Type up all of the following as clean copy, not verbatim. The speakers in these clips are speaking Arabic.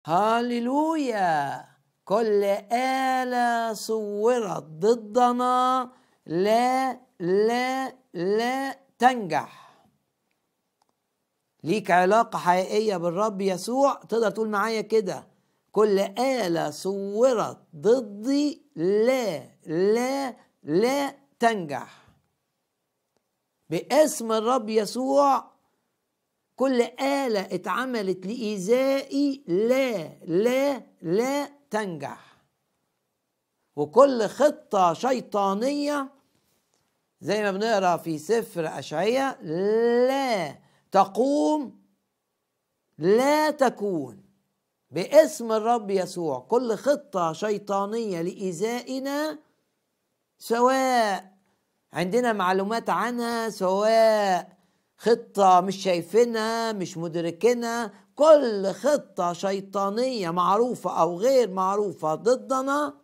هاليلويا. كل آلة صورت ضدنا لا لا لا تنجح. ليك علاقة حقيقية بالرب يسوع، تقدر تقول معايا كده: كل آلة صورت ضدي لا لا لا تنجح. باسم الرب يسوع كل آلة اتعملت لإيذائي لا لا لا تنجح. وكل خطة شيطانية زي ما بنقرأ في سفر أشعياء لا تقوم لا تكون. باسم الرب يسوع كل خطة شيطانية لإيذائنا، سواء عندنا معلومات عنها، سواء خطة مش شايفينها مش مدركينها، كل خطة شيطانية معروفة أو غير معروفة ضدنا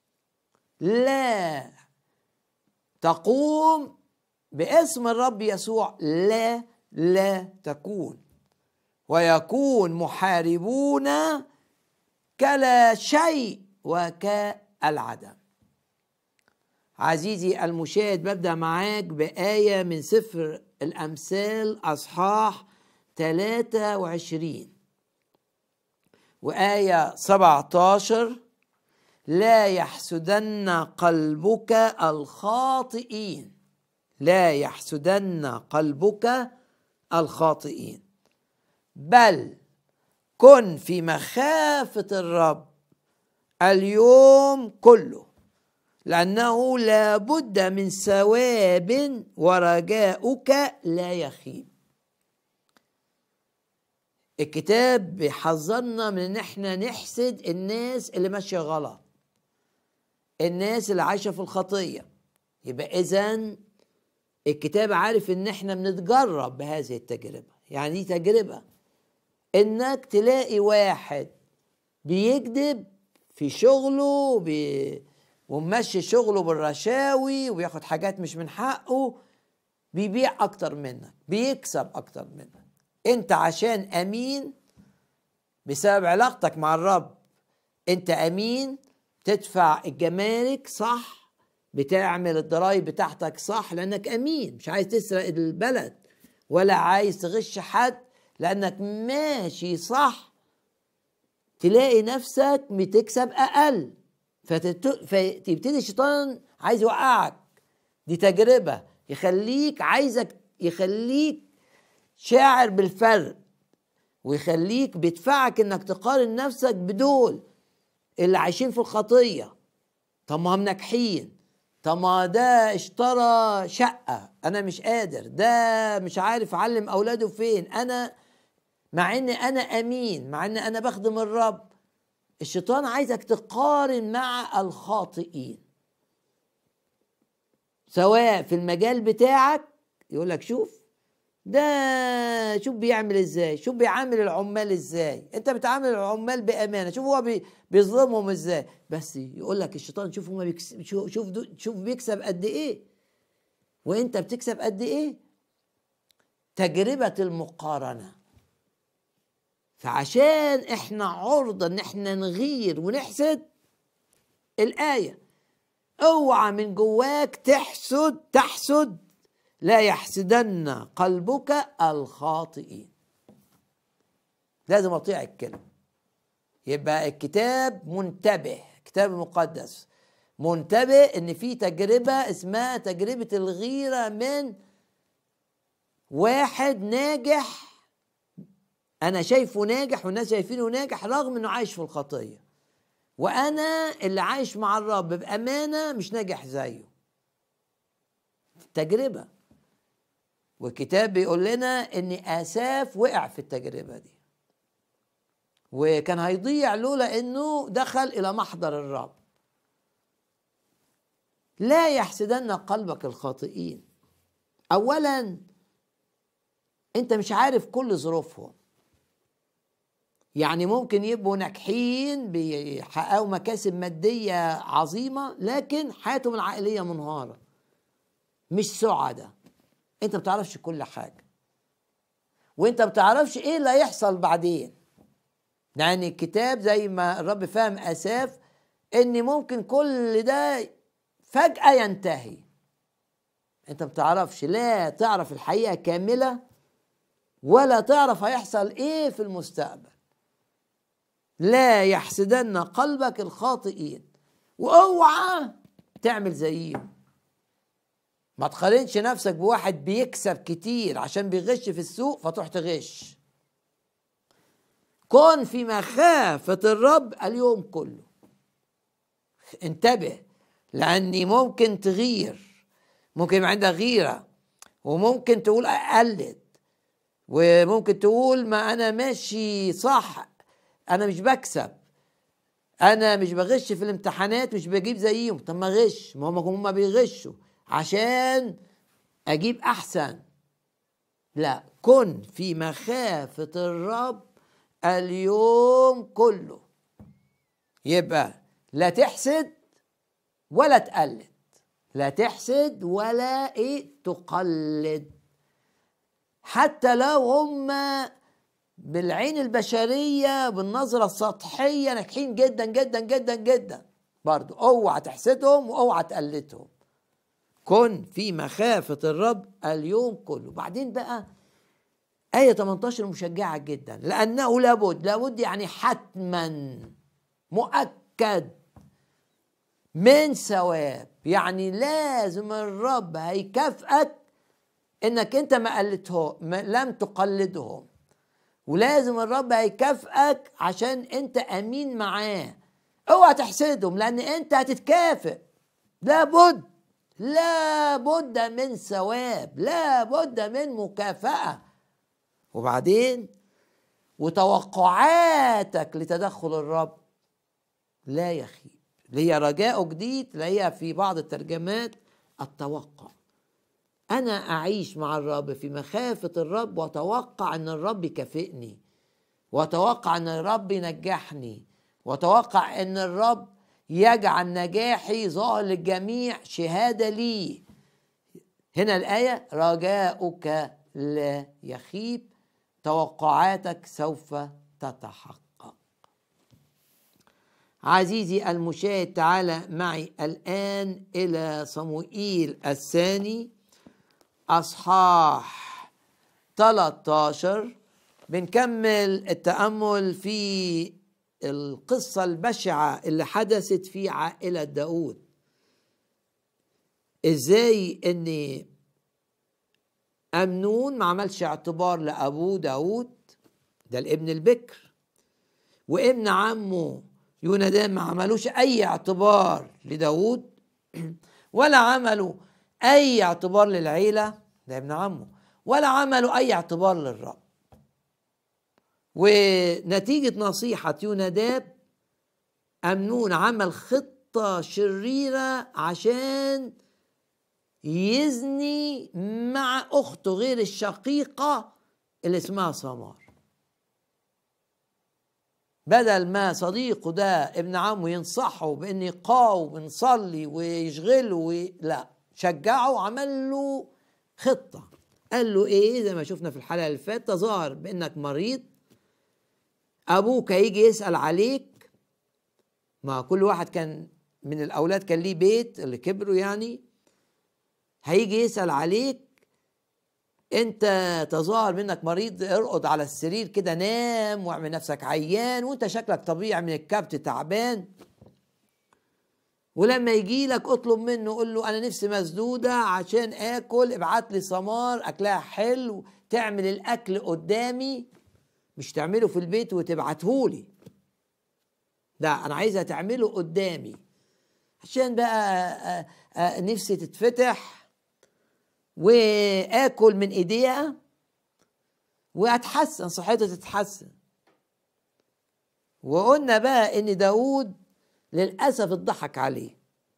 لا تقوم. باسم الرب يسوع لا لا تكون. ويكون محاربون كلا شيء وكالعدم. عزيزي المشاهد، ببدأ معاك بآية من سفر الأمثال أصحاح 23 وآية 17: لا يحسدن قلبك الخاطئين، لا يحسدن قلبك الخاطئين، بل كن في مخافة الرب اليوم كله، لأنه لا بد من ثواب ورجاؤك لا يخيب. الكتاب بيحذرنا من ان احنا نحسد الناس اللي ماشيه غلط، الناس اللي عايشه في الخطيه. يبقى اذن الكتاب عارف ان احنا بنتجرب بهذه التجربه. يعني دي تجربه انك تلاقي واحد بيكذب في شغله وممشي شغله بالرشاوي وبياخد حاجات مش من حقه، بيبيع اكتر منك، بيكسب اكتر منك. انت عشان امين بسبب علاقتك مع الرب، انت امين، تدفع الجمارك صح، بتعمل الضرايب بتاعتك صح لانك امين، مش عايز تسرق البلد ولا عايز تغش حد، لانك ماشي صح. تلاقي نفسك بتكسب اقل، فتبتدي الشيطان عايز يوقعك. دي تجربة يخليك شاعر بالفرق، ويخليك بيدفعك انك تقارن نفسك بدول اللي عايشين في الخطية. طب ما هم ناجحين، طب ما ده اشترى شقة انا مش قادر، ده مش عارف اعلم اولاده فين، انا مع ان انا امين، مع ان انا بخدم الرب. الشيطان عايزك تقارن مع الخاطئين، سواء في المجال بتاعك، يقولك شوف ده، شوف بيعمل ازاي، شوف بيعامل العمال ازاي، انت بتعامل العمال بامانه، شوف هو بيظلمهم ازاي. بس يقولك الشيطان شوف هو شوف بيكسب قد ايه وانت بتكسب قد ايه. تجربه المقارنه. فعشان احنا عرضة ان احنا نغير ونحسد، الآية: اوعى من جواك تحسد لا يحسدن قلبك الخاطئين. لازم اطيع الكلمة. يبقى الكتاب منتبه، الكتاب المقدس منتبه ان في تجربة اسمها تجربة الغيرة من واحد ناجح، أنا شايفه ناجح والناس شايفينه ناجح رغم إنه عايش في الخطية، وأنا اللي عايش مع الرب بأمانة مش ناجح زيه. تجربة. والكتاب بيقول لنا إن آساف وقع في التجربة دي وكان هيضيع لولا إنه دخل إلى محضر الرب. لا يحسدن قلبك الخاطئين. أولا أنت مش عارف كل ظروفهم، يعني ممكن يبقوا ناجحين بيحققوا مكاسب مادية عظيمة لكن حياتهم العائلية منهارة، مش سعداء. انت بتعرفش كل حاجة، وانت بتعرفش ايه اللي هيحصل بعدين. يعني الكتاب زي ما الرب فهم أساف إن ممكن كل ده فجأة ينتهي. أنت بتعرفش، لا تعرف الحقيقة كاملة ولا تعرف هيحصل إيه في المستقبل. لا يحسدن قلبك الخاطئين، واوعى تعمل زيهم. ما تقارنش نفسك بواحد بيكسب كتير عشان بيغش في السوق فتروح تغش. كن في مخافة الرب اليوم كله. انتبه، لأني ممكن تغير، ممكن يبقى عندك غيرة، وممكن تقول أقلد، وممكن تقول ما أنا ماشي صح، أنا مش بكسب، أنا مش بغش في الامتحانات، مش بجيب زيهم. طب ما غش، ما هم بيغشوا عشان أجيب أحسن. لا، كن في مخافة الرب اليوم كله. يبقى لا تحسد ولا تقلد، لا تحسد ولا تقلد، حتى لو هم بالعين البشرية بالنظرة السطحية ناجحين جدا جدا جدا جدا، برضو اوعى تحسدهم واوعى تقلدهم. كن في مخافة الرب اليوم كله. بعدين بقى آية 18 مشجعة جدا، لأنه لابد يعني حتما مؤكد من ثواب. يعني لازم الرب هيكافئك انك انت ما قلدتهم، لم تقلدهم، ولازم الرب هيكافئك عشان انت امين معاه. اوعى تحسدهم لان انت هتتكافئ. لابد من ثواب، لابد من مكافأة. وبعدين وتوقعاتك لتدخل الرب لا يخيب. اللي هي رجاء جديد، اللي هي في بعض الترجمات التوقع. أنا أعيش مع الرب في مخافة الرب، وأتوقع أن الرب يكافئني، وأتوقع أن الرب ينجحني، وأتوقع أن الرب يجعل نجاحي ظاهر للجميع شهادة لي. هنا الآية رجاؤك لا يخيب، توقعاتك سوف تتحقق. عزيزي المشاهد، تعال معي الآن إلى صموئيل الثاني أصحاح 13. بنكمل التأمل في القصة البشعة اللي حدثت في عائلة داود. إزاي إن أمنون ما عملش اعتبار لأبوه داود، ده الابن البكر، وابن عمه يونادان ما عملوش أي اعتبار لداود ولا عملوا أي اعتبار للعيلة، ده ابن عمه، ولا عملوا أي اعتبار للرب. ونتيجة نصيحة يوناداب، أمنون عمل خطة شريرة عشان يزني مع أخته غير الشقيقة اللي اسمها سمار. بدل ما صديقه ده ابن عمه ينصحه بأن يقاوم ونصلي ويشغله لا، شجعه وعمل له خطة. قال له إيه زي ما شفنا في الحلقة اللي فاتت، تظاهر بأنك مريض، أبوك هيجي يسأل عليك. ما كل واحد كان من الأولاد كان ليه بيت اللي كبروا، يعني هيجي يسأل عليك، انت تظاهر منك مريض، ارقد على السرير كده، نام واعمل نفسك عيان، وانت شكلك طبيعي من الكبت تعبان. ولما يجي لك اطلب منه، قول له انا نفسي مسدودة عشان اكل، ابعت لي سمار اكلها حلو، تعمل الاكل قدامي، مش تعمله في البيت وتبعتهولي، لا انا عايزها تعمله قدامي عشان بقى نفسي تتفتح واكل من ايديها واتحسن، صحتي تتحسن. وقلنا بقى ان داود للاسف اتضحك عليه،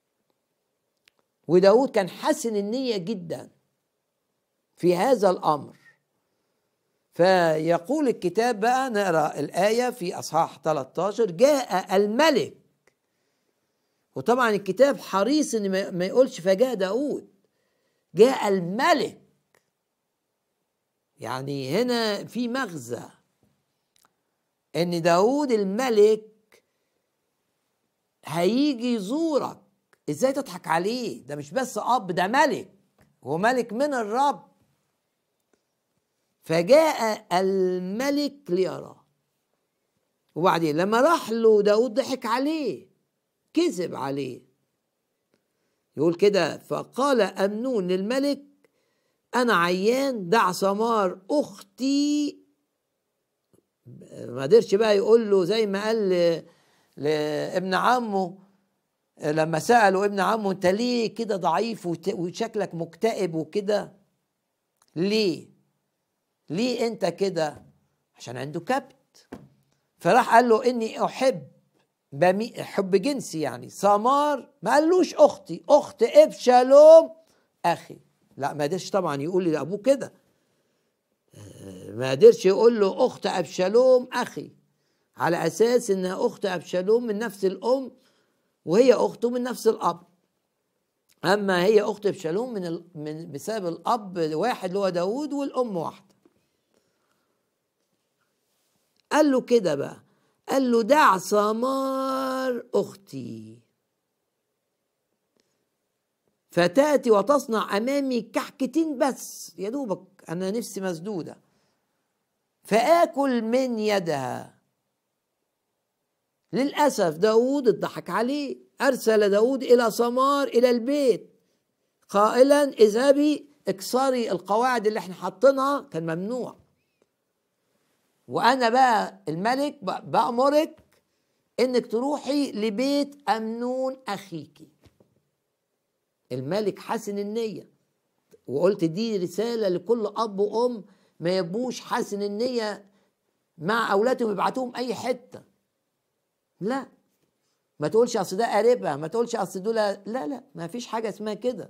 وداود كان حسن النية جدا في هذا الامر. فيقول الكتاب بقى، نقرا الايه في اصحاح 13، جاء الملك. وطبعا الكتاب حريص ان ما يقولش فجاء داود، جاء الملك. يعني هنا في مغزى، ان داود الملك هيجي يزورك. ازاي تضحك عليه؟ ده مش بس اب، ده ملك، هو ملك من الرب. فجاء الملك ليراه. وبعدين لما راح له داود ضحك عليه، كذب عليه. يقول كده: فقال أمنون للملك: أنا عيان، دع ثمار أختي. ما قدرش بقى يقول له زي ما قال لابن عمه لما سأله ابن عمه: أنت ليه كده ضعيف وشكلك مكتئب وكده؟ ليه أنت كده؟ عشان عنده كبت. فراح قال له: إني أحب حب جنسي، يعني ثمار. ما قالوش أختي، أخت أبشالوم أخي. لا، ما قدرش طبعا يقول لأبوه كده، ما قدرش يقول له أخت أبشالوم أخي، على أساس إنها أخت أبشالوم من نفس الأم وهي أخته من نفس الأب. أما هي أخت أبشالوم بسبب الأب واحد اللي هو داود، والأم واحدة. قال له كده بقى، قال له: دع ثمار أختي فتأتي وتصنع أمامي كحكتين بس، يا دوبك أنا نفسي مسدودة، فآكل من يدها. للأسف داود اتضحك عليه. أرسل داود إلى ثمار إلى البيت قائلا: اذهبي اكسري القواعد اللي احنا حاطينها، كان ممنوع. وأنا بقى الملك بأمرك إنك تروحي لبيت أمنون أخيكي. الملك حسن النية، وقلت دي رسالة لكل أب وأم ما يبقوش حسن النية مع أولادهم، يبعتوهم أي حتة. لا، ما تقولش أصل ده قريبها، ما تقولش أصل دول، لا، ما فيش حاجة اسمها كده.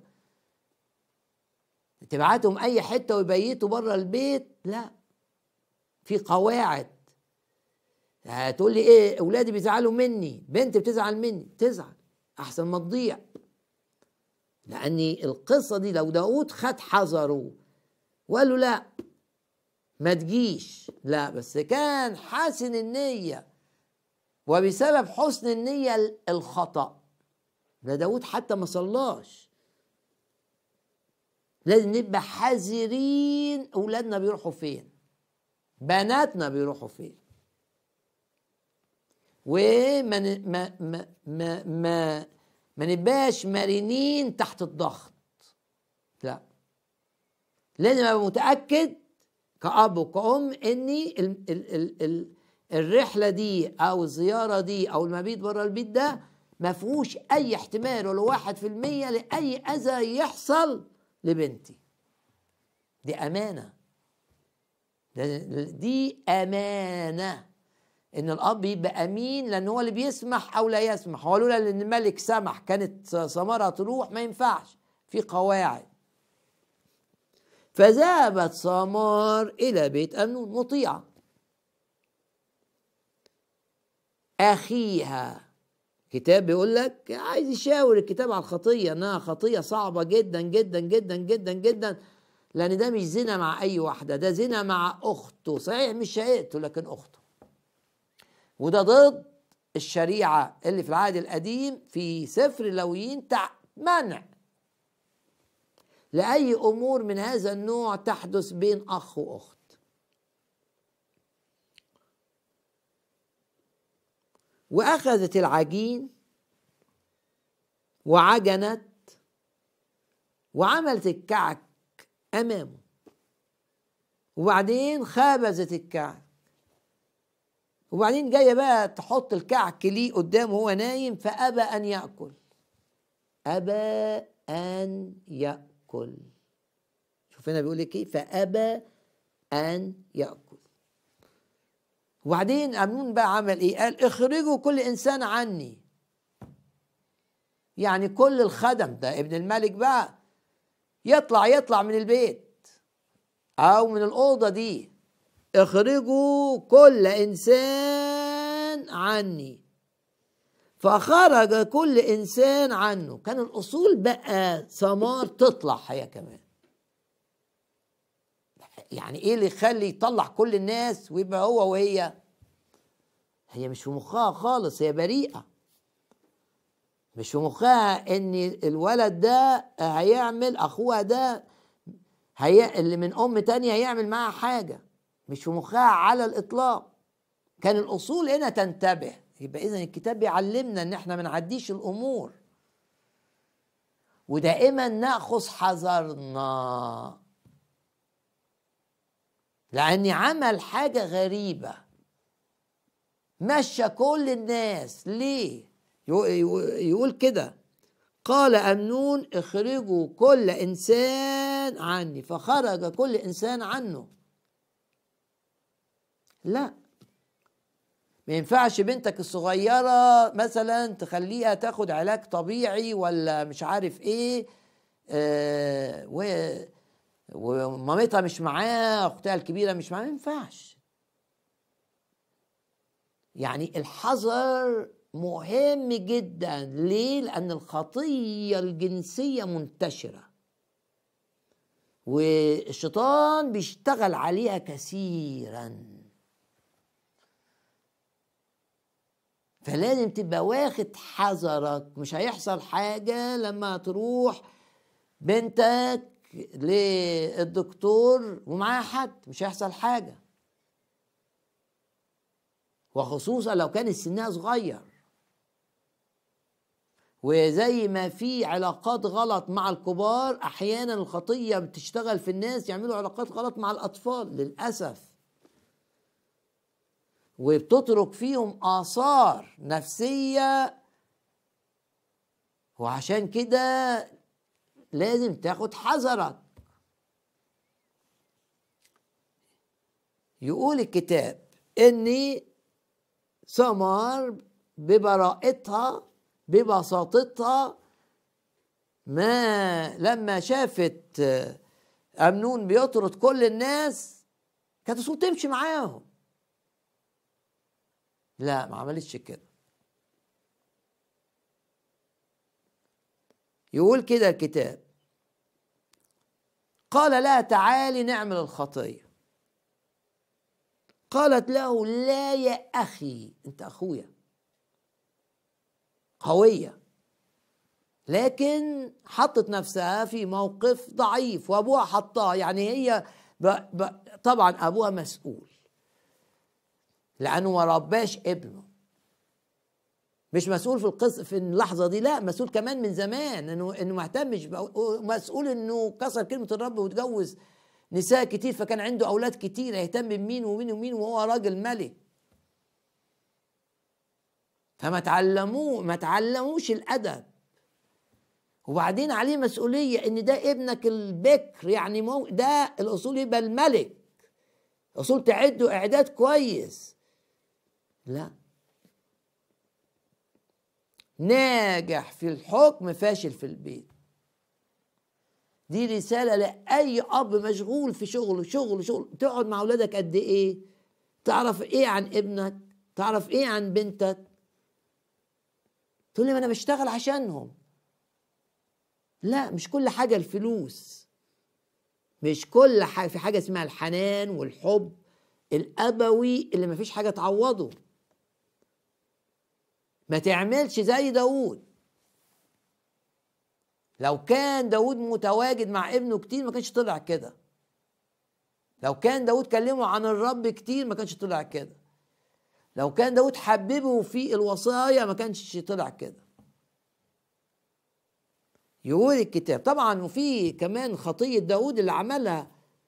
تبعتهم أي حتة ويبيتوا بره البيت، لا، في قواعد. هتقول لي إيه؟ أولادي بيزعلوا مني، بنتي بتزعل مني، تزعل أحسن ما تضيع. لأن القصة دي لو داود خد حذره وقال له لا ما تجيش، لا، بس كان حسن النية، وبسبب حسن النية الخطأ ده داود حتى ما صلاش. لازم نبقى حذرين. أولادنا بيروحوا فين؟ بناتنا بيروحوا فين؟ وما ما ما ما ما ما نبقاش مرنين تحت الضغط. لا، لازم ابقى متاكد كأب وكأم اني الرحله دي او الزياره دي او المبيت بره البيت ده ما فيهوش اي احتمال ولا 1% لاي اذى يحصل لبنتي. دي امانه، دي امانه ان الاب يبقى امين، لان هو اللي بيسمح او لا يسمح. هو لولا ان الملك سمح كانت ثمرها تروح، ما ينفعش، في قواعد. فذهبت ثمار الى بيت امنون مطيعه اخيها. كتاب بيقول لك عايز يشاور الكتاب على الخطيه، انها خطيه صعبه جدا جدا جدا جدا جدا، لان ده مش زنا مع اي واحده، ده زنا مع اخته. صحيح مش شقيقته لكن اخته، وده ضد الشريعة اللي في العهد القديم في سفر اللاويين، منع لأي أمور من هذا النوع تحدث بين أخ وأخت. وأخذت العجين وعجنت وعملت الكعك أمامه، وبعدين خابزت الكعك، وبعدين جايه بقى تحط الكعك ليه قدامه وهو نايم، فابى ان ياكل. ابى ان ياكل. شوف هنا بيقول لك ايه؟ فابى ان ياكل. وبعدين امنون بقى عمل ايه؟ قال: اخرجوا كل انسان عني. يعني كل الخدم ده ابن الملك بقى يطلع من البيت او من الاوضه دي. اخرجوا كل انسان عني. فخرج كل انسان عنه. كان الاصول بقى ثمار تطلع هي كمان. يعني ايه اللي يخلي يطلع كل الناس ويبقى هو وهي؟ هي مش في مخها خالص، هي بريئة. مش في مخها ان الولد ده هيعمل اخوها ده اللي من ام تانية هيعمل معاها حاجة. مش في مخها على الاطلاق. كان الاصول هنا تنتبه. يبقى اذا الكتاب بيعلمنا ان احنا ما نعديش الامور، ودائما ناخذ حذرنا، لاني عمل حاجة غريبة مشى كل الناس. ليه؟ يقول كده: قال أمنون اخرجوا كل إنسان عني، فخرج كل إنسان عنه. لا، ما ينفعش بنتك الصغيرة مثلا تخليها تاخد علاج طبيعي ولا مش عارف ايه، ومامتها مش معاها، اختها الكبيرة مش معاها. ما ينفعش. يعني الحذر مهم جدا. ليه؟ لأن الخطية الجنسية منتشرة، والشيطان بيشتغل عليها كثيرا. فلازم تبقى واخد حذرك. مش هيحصل حاجة لما تروح بنتك للدكتور ومعاها حد، مش هيحصل حاجة، وخصوصا لو كان سنها صغير. وزي ما في علاقات غلط مع الكبار، احيانا الخطية بتشتغل في الناس يعملوا علاقات غلط مع الاطفال للأسف، وبتترك فيهم آثار نفسية. وعشان كده لازم تاخد حذرك. يقول الكتاب ان ثمار ببراءتها ببساطتها ما لما شافت أمنون بيطرد كل الناس كانت تصوم تمشي معاهم. لا، ما عملتش كده. يقول كده الكتاب: قال لها تعالي نعمل الخطية. قالت له لا يا أخي، أنت أخويا. قوية، لكن حطت نفسها في موقف ضعيف وأبوها حطها. يعني هي طبعا أبوها مسؤول لأنه ما رباش ابنه. مش مسؤول في في اللحظة دي، لا، مسؤول كمان من زمان إنه ما اهتمش، مسؤول إنه كسر كلمة الرب وتجوز نساء كتير، فكان عنده أولاد كتير، يهتم بمين ومين ومين وهو راجل ملك. فما تعلموش الأدب. وبعدين عليه مسؤولية إن ده ابنك البكر، يعني ده الأصول يبقى الملك، أصول تعده إعداد كويس. لا، ناجح في الحكم فاشل في البيت. دي رسالة لأي أب مشغول في شغل. تقعد مع أولادك قد إيه؟ تعرف إيه عن ابنك؟ تعرف إيه عن بنتك؟ تقول لي ما أنا بشتغل عشانهم. لا، مش كل حاجة الفلوس. مش كل حاجة. في حاجة اسمها الحنان والحب الأبوي اللي ما فيش حاجة تعوضه. ما تعملش زي داود. لو كان داود متواجد مع ابنه كتير ما كانش طلع كده. لو كان داود كلمه عن الرب كتير ما كانش طلع كده. لو كان داود حببه في الوصايا ما كانش طلع كده. يقول الكتاب طبعا. وفي كمان خطية داود اللي عملها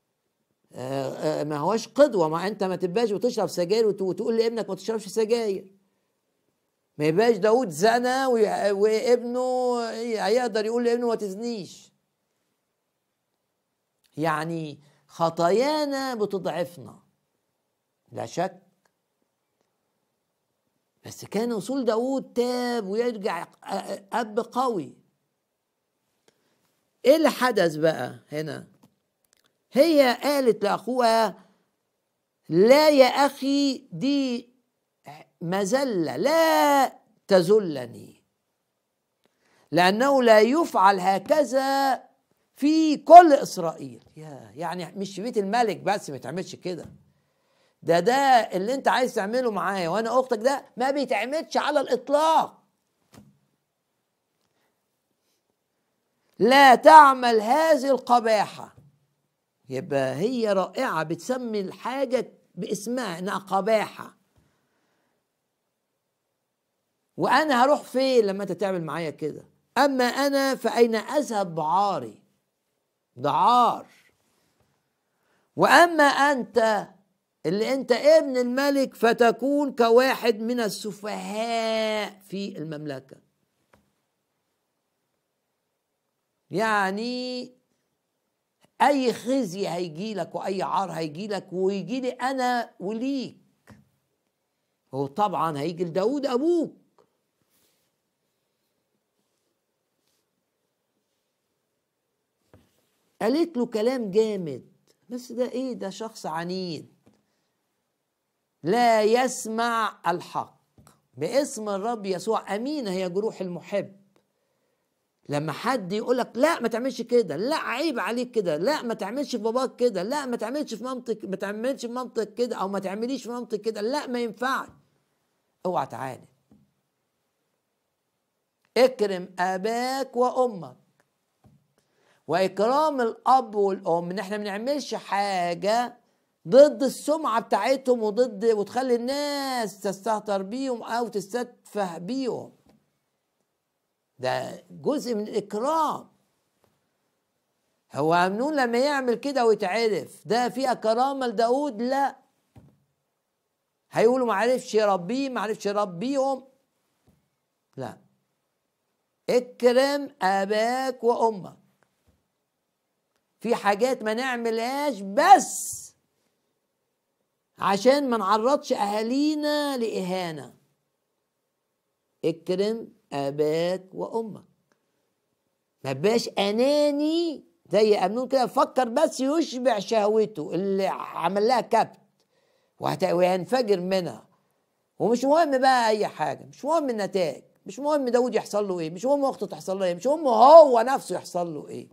ما هوش قدوة. ما انت ما تبقاش وتشرب سجاير وتقول لابنك ما تشربش سجاير. ما يبقاش داود زنى وابنه هيقدر يقول لابنه ما تزنيش. يعني خطايانا بتضعفنا لا شك. بس كان وصول داود تاب ويرجع أب قوي. ايه اللي حدث بقى هنا؟ هي قالت لأخوها لا يا أخي، دي مذلة، لا تذلني، لأنه لا يفعل هكذا في كل إسرائيل. يعني مش في بيت الملك بس ما تعملش كده، ده اللي انت عايز تعمله معايا وانا اختك، ده ما بيتعملش على الاطلاق. لا تعمل هذه القباحة. يبقى هي رائعة، بتسمي الحاجة باسمها انها قباحة. وانا هروح فين لما انت تعمل معايا كده؟ اما انا فاين اذهب بعاري؟ ده عار. واما انت اللي انت ابن الملك فتكون كواحد من السفهاء في المملكة. يعني اي خزي هيجي لك واي عار هيجي لك ويجي لي انا وليك، وطبعا هيجي لداود ابوك. قالت له كلام جامد، بس ده ايه؟ ده شخص عنيد لا يسمع الحق. باسم الرب يسوع امينه هي جروح المحب. لما حد يقول لك لا ما تعملش كده، لا عيب عليك كده، لا ما تعملش في باباك كده، لا ما تعملش في مامتك، ما تعملش في مامتك كده، او ما تعمليش في مامتك كده، لا ما ينفعش، اوعى تعالي. اكرم اباك وامك. واكرام الاب والام ان احنا ما بنعملش حاجه ضد السمعه بتاعتهم وتخلي الناس تستهتر بيهم او تستتفه بيهم. ده جزء من الإكرام. هو أمنون لما يعمل كده ويتعرف ده فيها كرامة لداود؟ لا، هيقولوا ما عرفش يربيه، ما عرفش يربيهم. لا، اكرم أباك وأمك. في حاجات ما نعملهاش بس عشان ما نعرضش أهالينا لإهانة. اكرم أباك وأمك. ما بقاش أناني زي أمنون كده، فكر بس يشبع شهوته اللي عمل لها كبت وهينفجر منها، ومش مهم بقى أي حاجة، مش مهم النتائج، مش مهم داود يحصل له إيه، مش مهم أخته تحصل له إيه، مش مهم هو نفسه يحصل له إيه.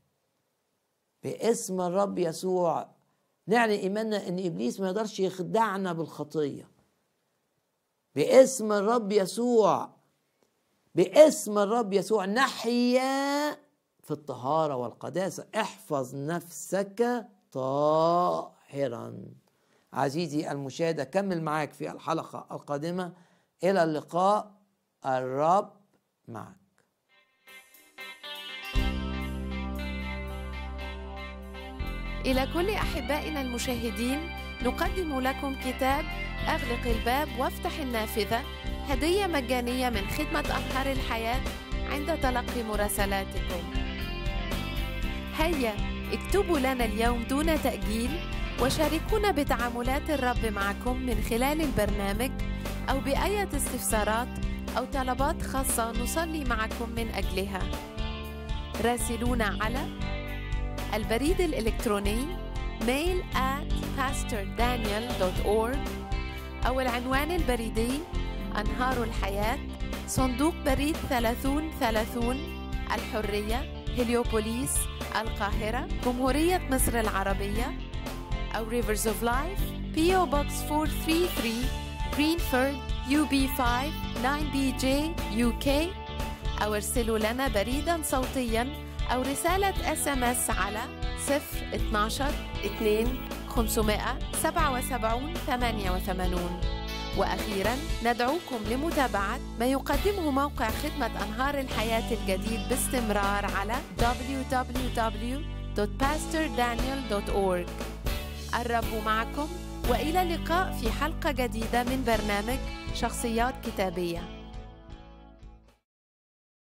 باسم الرب يسوع نعلن إيماننا إن إبليس ما يقدرش يخدعنا بالخطية. باسم الرب يسوع، باسم الرب يسوع نحيا في الطهارة والقداسة. احفظ نفسك طاهرا. عزيزي المشاهد، كمل معاك في الحلقة القادمة. إلى اللقاء، الرب معك. إلى كل أحبائنا المشاهدين، نقدم لكم كتاب أغلق الباب وافتح النافذة، هدية مجانية من خدمة أنهار الحياة عند تلقي مراسلاتكم. هيا اكتبوا لنا اليوم دون تأجيل وشاركونا بتعاملات الرب معكم من خلال البرنامج، أو بأية استفسارات أو طلبات خاصة نصلي معكم من أجلها. راسلونا على البريد الإلكتروني mail@pastordaniel.org أو العنوان البريدي أنهار الحياة، صندوق بريد 3030 الحرية، هليوبوليس، القاهرة، جمهورية مصر العربية، أو Rivers of Life PO Box 433 Greenford UB5 9BJ UK، أو ارسلوا لنا بريداً صوتياً أو رسالة SMS على 012 2 577 88. وأخيراً ندعوكم لمتابعة ما يقدمه موقع خدمة أنهار الحياة الجديد باستمرار على www.pastordaniel.org. الرب معكم، وإلى اللقاء في حلقة جديدة من برنامج شخصيات كتابية.